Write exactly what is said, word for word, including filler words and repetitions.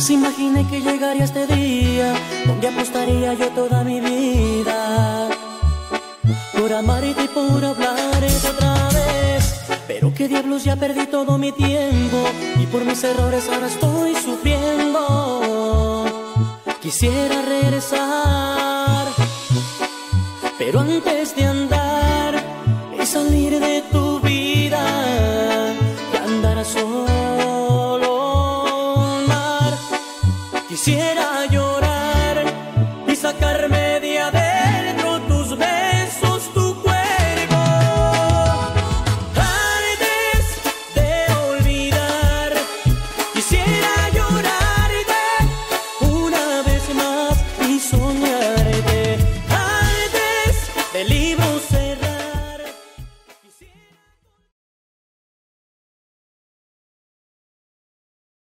se imaginé que llegaría este día donde apostaría yo toda mi vida por amarte y por hablarte otra vez. Pero qué diablos, ya perdí todo mi tiempo y por mis errores ahora estoy sufriendo. Quisiera regresar, pero antes de andar